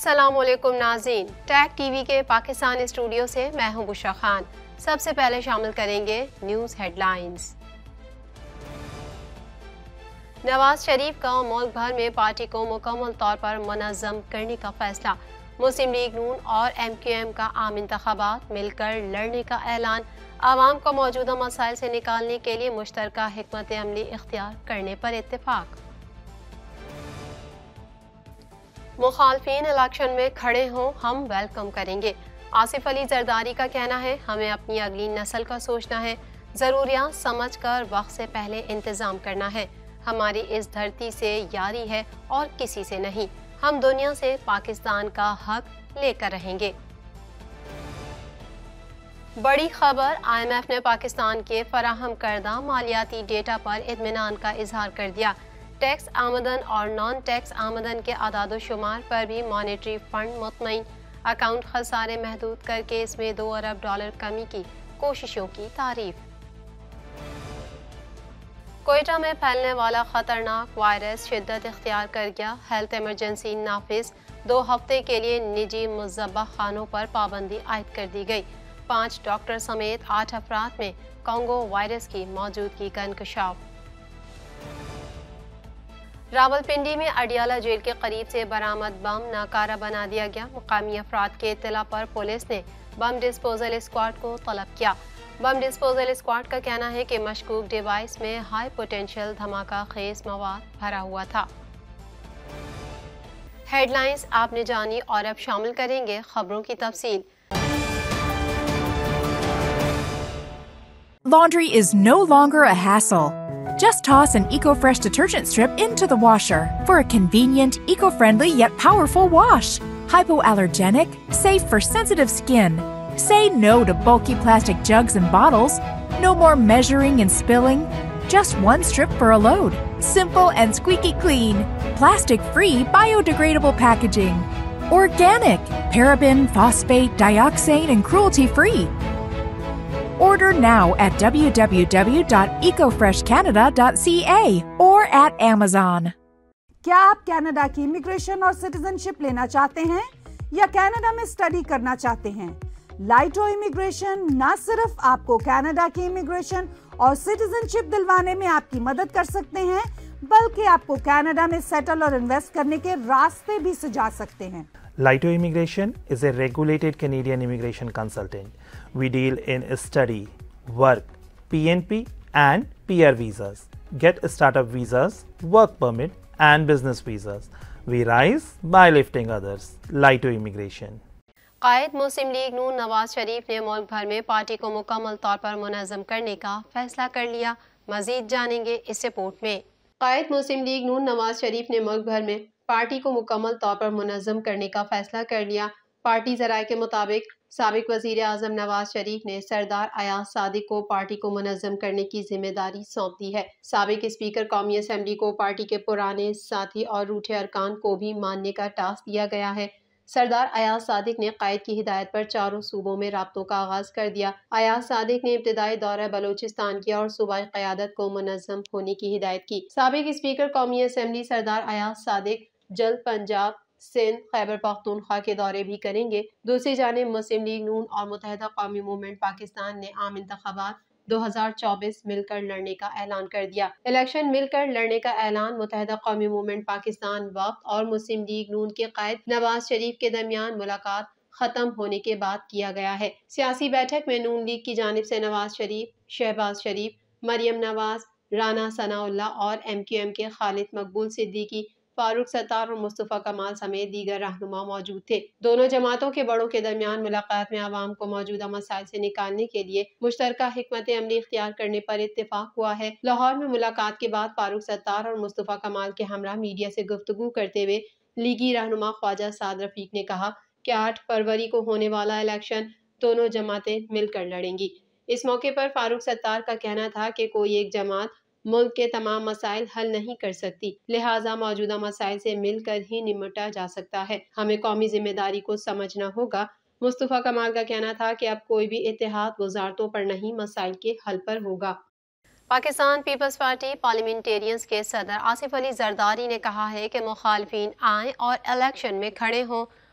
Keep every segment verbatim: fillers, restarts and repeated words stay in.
अस्सलाम वालेकुम नाज़रीन, टैग टीवी के पाकिस्तान स्टूडियो से मैं हूं बुशरा खान। सबसे पहले शामिल करेंगे न्यूज़ हेडलाइंस। नवाज शरीफ का मुल्क भर में पार्टी को मुकम्मल तौर पर मुनज़्ज़म करने का फैसला। मुस्लिम लीग नून और एम क्यू एम का आम इंतखाबात मिलकर लड़ने का ऐलान। आवाम को मौजूदा मसाइल से निकालने के लिए मुश्तरका हिकमत अमली इख्तियार करने पर इत्तेफाक। मुखालफिन इलेक्शन में खड़े हों, हम वेलकम करेंगे। आसिफ अली जरदारी का कहना है, हमें अपनी अगली नस्ल का सोचना है, ज़रूरियात समझ कर वक्त से पहले इंतज़ाम करना है। हमारी इस धरती से यारी है और किसी से नहीं। हम दुनिया से पाकिस्तान का हक लेकर रहेंगे। बड़ी खबर, आई एम एफ ने पाकिस्तान के फराहम करदा मालियाती डेटा पर इत्मीनान का इजहार कर दिया। टैक्स आमदन और नॉन टैक्स आमदन के आदाद शुमार पर भी मॉनेटरी फंड मुतमईन। अकाउंट खसारे महदूद करके इसमें दो अरब डॉलर कमी की कोशिशों की तारीफ। कोयटा में फैलने वाला खतरनाक वायरस शिद्दत इख्तियार कर गया। हेल्थ इमरजेंसी नाफिज। दो हफ्ते के लिए निजी मुज़ब्बा खानों पर पाबंदी आयद कर दी गई। पाँच डॉक्टर समेत आठ अफराद में कॉन्गो वायरस की मौजूदगी का इंकशाफ। रावलपिंडी में अडियाला जेल के करीब से बरामद बम नाकारा बना दिया गया। मुकामी अफराद के इत्तला पर पुलिस ने बम डिस्पोजल स्क्वाड को तलब किया। बम डिस्पोजल स्क्वाड का कहना है कि मशकूक डिवाइस में हाई पोटेंशियल धमाका खेज मवाद भरा हुआ था। हेडलाइंस आपने जानी और अब शामिल करेंगे खबरों की तफसील। Laundry is no longer a hassle. Just toss an EcoFresh detergent strip into the washer for a convenient, eco-friendly yet powerful wash. Hypoallergenic, safe for sensitive skin. Say no to bulky plastic jugs and bottles. No more measuring and spilling. Just one strip for a load. Simple and squeaky clean. Plastic-free, biodegradable packaging. Organic, paraben, phosphate, dioxane, and cruelty-free. Order now at w w w dot eco fresh canada dot c a or at Amazon. क्या आप Canada की immigration और citizenship लेना चाहते हैं या Canada में study करना चाहते हैं? लाइटो इमिग्रेशन न सिर्फ आपको कनाडा की इमिग्रेशन और सिटीजनशिप दिलवाने में आपकी मदद कर सकते हैं, बल्कि आपको कनाडा में सेटल और इन्वेस्ट करने के रास्ते भी सुझा सकते हैं। Laito Immigration is a regulated Canadian immigration consultant. We deal in study, work, P N P and P R visas. Get startup visas, work permit and business visas. We rise by lifting others. Laito Immigration. Quaid Muslim League Noon Nawaz Sharif ने मुल्क भर में party को मुकम्मल तौर पर मुनज़्ज़म करने का फैसला कर लिया। मजीद जानेंगे इस रिपोर्ट में। कायद मुस्लिम लीग नून नवाज शरीफ ने मुल्क भर में पार्टी को मुकम्मल तौर पर मुनज़्ज़म करने का फैसला कर लिया। पार्टी ज़राए के मुताबिक साबिक वज़ीर आज़म नवाज शरीफ ने सरदार अयाज सादिक को पार्टी को मुनज़्ज़म करने की जिम्मेदारी सौंप दी है। साबिक स्पीकर कौमी असम्बली को पार्टी के पुराने साथी और रूठे अरकान को भी मानने का टास्क दिया गया है। सरदार अयाज सादिक ने कायद की हिदायत पर चारों सूबों में राब्तों का आगाज कर दिया। अयाज सादिक ने इब्तिदाई दौरा बलोचिस्तान किया और सूबाई क़यादत को मुनज़्ज़म होने की हिदायत की। साबिक स्पीकर कौमी असम्बली सरदार अयाज सादिक जल्द पंजाब, सिंध, खैबर पख्तूनख्वा के दौरे भी करेंगे। दूसरी जानिब मुस्लिम लीग नून और मुत्तहिदा कौमी मूवमेंट पाकिस्तान ने आम इंतखाबात दो हज़ार चौबीस मिलकर लड़ने का ऐलान कर दिया। इलेक्शन मिलकर लड़ने का ऐलान मुत्तहिदा कौमी मूवमेंट पाकिस्तान वक्त और मुस्लिम लीग नून के कायद नवाज शरीफ के दरमियान मुलाकात खत्म होने के बाद किया गया है। सियासी बैठक में नून लीग की जानिब से नवाज शरीफ, शहबाज शरीफ, मरियम नवाज, राना सनाउल्लाह और एम क्यू एम के खालिद मकबूल सिद्दीकी, फारूक सत्तार और मुस्तफ़ा कमाल समेत दीगर रहनुमा मौजूद थे। दोनों जमातों के बड़ों के दरमियान मुलाकात में आवाम को मौजूदा मसाइल से निकालने के लिए मुश्तरका हिकमत अमली इख्तियार करने पर इत्तेफाक हुआ है। लाहौर में मुलाकात के बाद फारूक सत्तार और मुस्तफ़ा कमाल के हमरा मीडिया से गुफ्तगू करते हुए लीगी रहनुमा ख्वाजा साद रफीक ने कहा कि आठ फरवरी को होने वाला इलेक्शन दोनों जमातें मिलकर लड़ेंगी। इस मौके पर फारूक सत्तार का कहना था कि कोई एक जमात मुल्क के तमाम मसाइल हल नहीं कर सकती, लिहाजा मौजूदा मसाइल से मिलकर ही निपटा जा सकता है। हमें कौमी जिम्मेदारी को समझना होगा। मुस्तफ़ा कमाल का कहना था कि अब कोई भी इत्तेहाद वज़ारतों पर नहीं, मसाइल के हल पर होगा। पाकिस्तान पीपल्स पार्टी पार्लियामेंटेरियंस के सदर आसिफ अली जरदारी ने कहा है कि मुखालफिन आएँ और इलेक्शन में खड़े हों,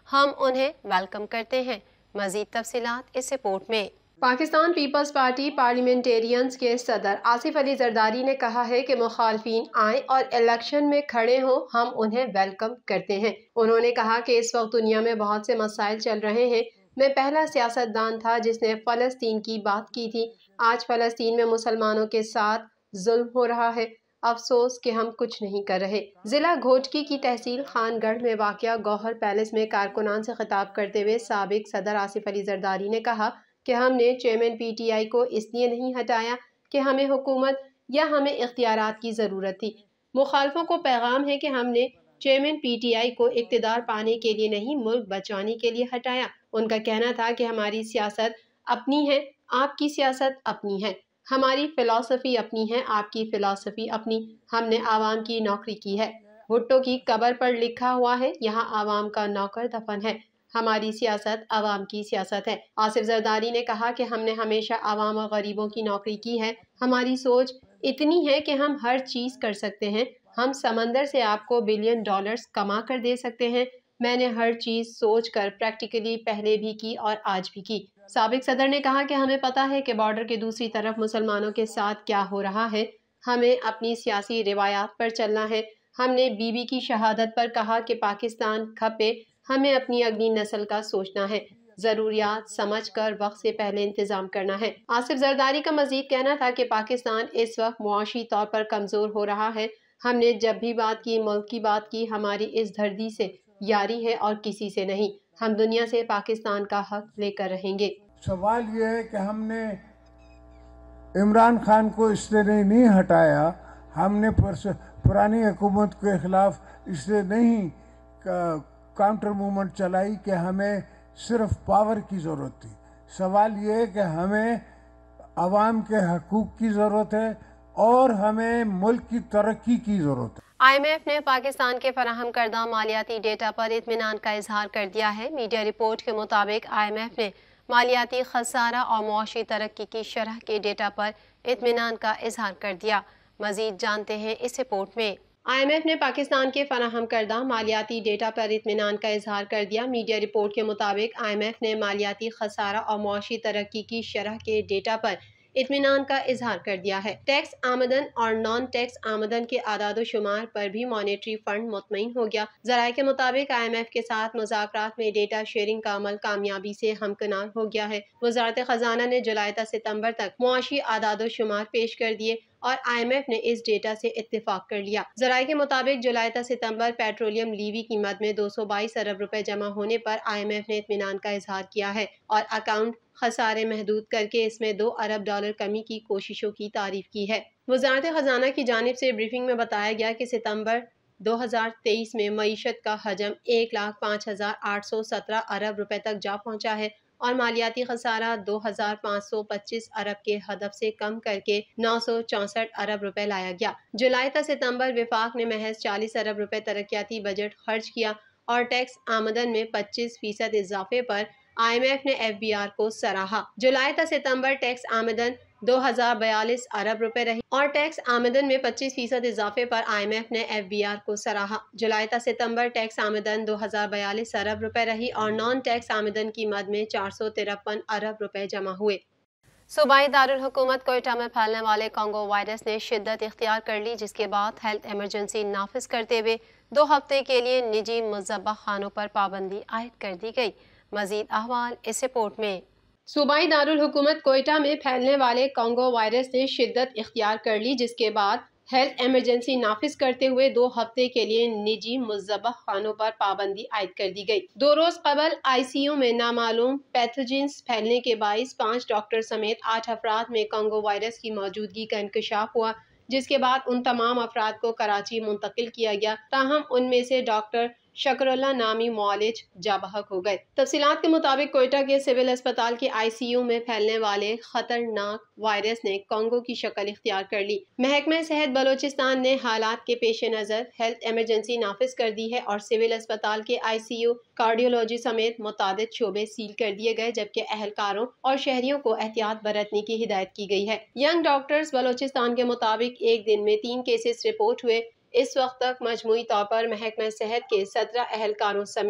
हम उन्हें वेलकम करते हैं। मजीद तफसीलात इस रिपोर्ट में। पाकिस्तान पीपल्स पार्टी पार्लियामेंटेरियंस के सदर आसिफ अली जरदारी ने कहा है कि मुखालफिन आए और इलेक्शन में खड़े हों, हम उन्हें वेलकम करते हैं। उन्होंने कहा कि इस वक्त दुनिया में बहुत से मसाइल चल रहे हैं। मैं पहला सियासतदान था जिसने फ़लस्तीन की बात की थी। आज फ़लस्तीन में मुसलमानों के साथ जुल्म हो रहा है। अफसोस कि हम कुछ नहीं कर रहे। जिला घोटकी की तहसील खानगढ़ में वाक़या गौहर पैलेस में कारकुनान से खिताब करते हुए साबिक सदर आसिफ अली जरदारी ने कहा कि हमने चेयरमैन पीटीआई को इसलिए नहीं हटाया कि हमें हुकूमत या हमें इख्तियारात की ज़रूरत थी। मुखालफों को पैगाम है कि हमने चेयरमैन पीटीआई को इक़्तिदार पाने के लिए नहीं, मुल्क बचाने के लिए हटाया। उनका कहना था कि हमारी सियासत अपनी है, आपकी सियासत अपनी है। हमारी फ़िलासफ़ी अपनी है, आपकी फ़िलासफ़ी अपनी। हमने आवाम की नौकरी की है। भुट्टो की कब्र पर लिखा हुआ है, यहाँ आवाम का नौकर दफन है। हमारी सियासत आवाम की सियासत है। आसिफ जरदारी ने कहा कि हमने हमेशा आवाम और गरीबों की नौकरी की है। हमारी सोच इतनी है कि हम हर चीज़ कर सकते हैं। हम समंदर से आपको बिलियन डॉलर्स कमा कर दे सकते हैं। मैंने हर चीज़ सोच कर प्रैक्टिकली पहले भी की और आज भी की। साबिक सदर ने कहा कि हमें पता है कि बॉर्डर के दूसरी तरफ मुसलमानों के साथ क्या हो रहा है। हमें अपनी सियासी रिवायात पर चलना है। हमने बीबी की शहादत पर कहा कि पाकिस्तान खपे, हमें अपनी अगली नस्ल का सोचना है। ज़रूरियात समझ कर वक्त से पहले इंतज़ाम करना है। आसिफ जरदारी का मजीद कहना था कि पाकिस्तान इस वक्त मुआशी तौर पर कमज़ोर हो रहा है। हमने जब भी बात की, मुल्क की बात की, हमारी इस धरती से यारी है और किसी से नहीं। हम दुनिया से पाकिस्तान का हक लेकर रहेंगे। सवाल ये है कि हमने इमरान खान को इसलिए नहीं हटाया, हमने पुरानी हुकूमत के खिलाफ इसलिए नहीं काउंटर मूवमेंट चलाई कि हमें सिर्फ पावर की ज़रूरत थी। सवाल ये है कि हमें आवाम के हकूक़ की ज़रूरत है और हमें मुल्क की तरक्की की ज़रूरत है। आईएमएफ ने पाकिस्तान के फराहम करदा मालियाती डेटा पर इत्मीनान का इजहार कर दिया है। मीडिया रिपोर्ट के मुताबिक आईएमएफ ने मालियाती खसारा और मुआशी तरक्की की शरह के डेटा पर इत्मीनान का इजहार कर दिया। मजीद जानते हैं इस रिपोर्ट में। आईएमएफ ने पाकिस्तान के फराहम करदा मालियाती डेटा पर इत्मीनान का इजहार कर दिया। मीडिया रिपोर्ट के मुताबिक आईएमएफ ने मालियाती खसारा और मुआशी तरक्की की शरह के डेटा पर इत्मीनान का इजहार कर दिया है। टैक्स आमदन और नॉन टैक्स आमदन के आदाद शुमार पर भी मॉनेटरी फंड मुतमईन हो गया। ज़राए के मुताबिक आईएमएफ के साथ मुज़ाकरात में डेटा शेयरिंग का अमल कामयाबी से हमकनार हो गया है। वज़ारत ख़जाना ने जुलाई से सितंबर तक मुआशी आदाद शुमार पेश कर दिए और आईएमएफ ने इस डेटा से इत्तेफाक कर लिया। ज़राए के मुताबिक जुलाई से सितंबर पेट्रोलियम लीवी कीमत में दो सौ बाईस अरब रुपए जमा होने पर आईएमएफ ने इत्मीनान का इजहार किया है और अकाउंट खसारे महदूद करके इसमें दो अरब डॉलर कमी की कोशिशों की तारीफ की है। वज़ारत ख़जाना की जानिब से ब्रीफिंग में बताया गया कि सितंबर दो हज़ार तेईस में मईशत का हजम एक लाख पाँच हज़ार आठ सौ सत्रह अरब रुपए तक जा पहुंचा है और मालियाती खसारा दो हज़ार पाँच सौ पच्चीस अरब के हदफ से कम करके नौ सौ चौंसठ अरब रुपए लाया गया। जुलाई तक सितंबर विफाक ने महज चालीस अरब रुपए तरक्याती बजट खर्च किया और टैक्स आमदन में पच्चीस फीसद इजाफे पर आईएमएफ ने एफबीआर को सराहा। जुलाई तक सितंबर टैक्स आमदन दो हज़ार बयालीस अरब रुपए रही और टैक्स आमदन में पच्चीस फीसद इजाफे पर आईएमएफ ने एफबीआर को सराहा। जुलाई तक सितंबर टैक्स आमदन दो हज़ार बयालीस अरब रुपए रही और नॉन टैक्स आमदन की मद में चार सौ तिरपन अरब रुपए जमा हुए। सूबाई दारुल हुकूमत कोयटा में फैलने वाले कांगो वायरस ने शिद्दत इख्तियार कर ली, जिसके बाद हेल्थ इमरजेंसी नाफिज करते हुए दो हफ्ते के लिए निजी मुज़ब्बा खानों पर पाबंदी आयद कर दी गई। मजीद अहवाल इस रिपोर्ट में। सूबाई दारुल हुकूमत कोयटा में फैलने वाले कांगो वायरस ने शिद्दत इख्तियार कर ली, जिसके बाद हेल्थ इमरजेंसी नाफिज करते हुए दो हफ्ते के लिए निजी मुज़ब्बा खानों पर पाबंदी आयद कर दी गई। दो रोज कबल आईसीयू में नामालूम पैथोजेंस फैलने के बाईस पाँच डॉक्टर समेत आठ अफराद में कांगो वायरस की मौजूदगी का इंकशाफ हुआ, जिसके बाद उन तमाम अफराद को कराची मुंतकिल किया गया। ताहम उनमें से डॉक्टर शकरुल्लाह नामी मुआलिज जाबहक हो गए। तफसीलात के मुताबिक कोयटा के सिविल अस्पताल के आईसीयू में फैलने वाले खतरनाक वायरस ने कांगो की शक्ल इख्तियार कर ली। महकमा सेहत बलोचिस्तान ने हालात के पेश नज़र हेल्थ इमरजेंसी नाफिज कर दी है और सिविल अस्पताल के आईसीयू, कार्डियोलॉजी समेत मुतादिद शोबे सील कर दिए गए, जबकि अहलकारों और शहरियों को एहतियात बरतने की हिदायत की गई है। यंग डॉक्टर्स बलोचिस्तान के मुताबिक एक दिन में तीन केसेस रिपोर्ट हुए। इस वक्त तक मजमूई तौर पर महकमा सेहत के सत्रह अहलकारों समेत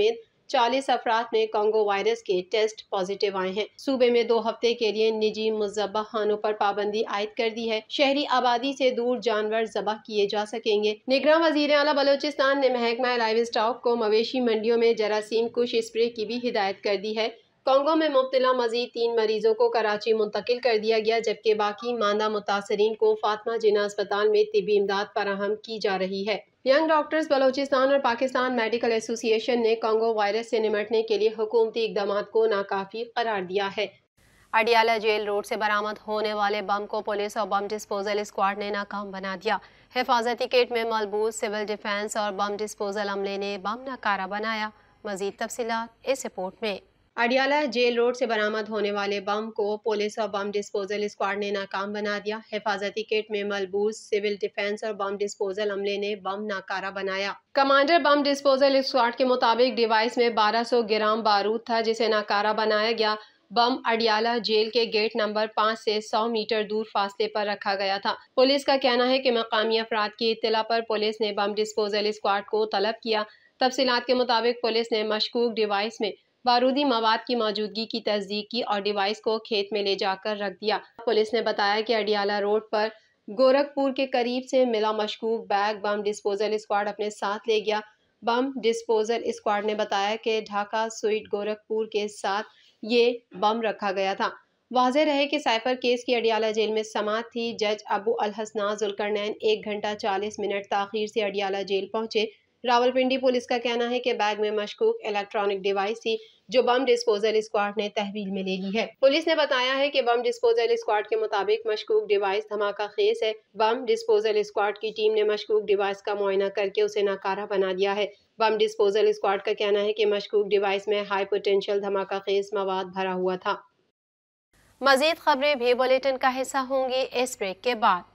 चालीस अफराद में कांगो वायरस के टेस्ट पॉजिटिव आए हैं। सूबे में दो हफ्ते के लिए निजी मुज़ब्बह खानों पर पाबंदी आयद कर दी है। शहरी आबादी से दूर जानवर ज़बह किए जा सकेंगे। निगरान वज़ीर आला बलोचिस्तान ने महकमा लाइव स्टॉक को मवेशी मंडियों में जरासीम कुश स्प्रे की भी हिदायत कर दी है। कांगो में मुब्तला मजीद तीन मरीजों को कराची मुंतकिल कर दिया गया, जबकि बाकी मांदा मुतासरीन को फातिमा जिन्ना अस्पताल में तिब्बी इमदाद फराहम की जा रही है। यंग डॉक्टर्स बलोचिस्तान और पाकिस्तान मेडिकल एसोसिएशन ने कांगो वायरस से निमटने के लिए हुकूमती इकदाम को नाकाफी करार दिया है। अडियाला जेल रोड से बरामद होने वाले बम को पुलिस और बम डिस्पोजल स्क्वाड ने नाकाम बना दिया। हिफाजती किट में मलबूस सिविल डिफेंस और बम डिस्पोजल अमले ने बम नाकारा बनाया। मजीद तफसीलात इस रिपोर्ट में। अडियाला जेल रोड से बरामद होने वाले बम को पुलिस और बम डिस्पोजल स्क्वाड ने नाकाम बना दिया। हिफाजती किट में मलबूस सिविल डिफेंस और बम डिस्पोजल अमले ने बम नाकारा बनाया। कमांडर बम डिस्पोजल स्क्वाड के मुताबिक डिवाइस में बारह सौ ग्राम बारूद था, जिसे नाकारा बनाया गया। बम अडियाला जेल के गेट नंबर पाँच से सौ मीटर दूर फासले पर रखा गया था। पुलिस का कहना है कि मकामी अफराद की इत्तला पर पुलिस ने बम डिस्पोजल स्क्वाड को तलब किया। तफसीलात के मुताबिक पुलिस ने मशकूक डिवाइस में बारूदी मवाद की मौजूदगी की तस्दीक की और डिवाइस को खेत में ले जाकर रख दिया। पुलिस ने बताया कि अडियाला रोड पर गोरखपुर के करीब से मिला मशकूक बैग बम डिस्पोजल स्क्वाड अपने साथ ले गया। बम डिस्पोजल स्क्वाड ने बताया कि ढाका स्वीट गोरखपुर के साथ ये बम रखा गया था। वाज़ेह रहे कि साइफर केस की अडियाला जेल में समाअत थी। जज अबू अल हसना जुल्करनैन एक घंटा चालीस मिनट ताखीर से अडियाला जेल पहुंचे। रावलपिंडी पुलिस का कहना है कि बैग में मशकूक इलेक्ट्रॉनिक डिवाइस थी, जो बम डिस्पोजल स्क्वाड ने तहवील में ले ली है। पुलिस ने बताया है कि बम डिस्पोजल स्क्वाड के मुताबिक मशकूक डिवाइस धमाका खेज है। बम डिस्पोजल स्क्वाड की टीम ने मशकूक डिवाइस का मुआयना करके उसे नाकारा बना दिया है। बम डिस्पोजल स्क्वाड का कहना है कि मशकूक डिवाइस में हाई पोटेंशियल धमाका खेज मवाद भरा हुआ था। मजीद खबरें भी बुलेटिन का हिस्सा होंगी इस ब्रेक के बाद।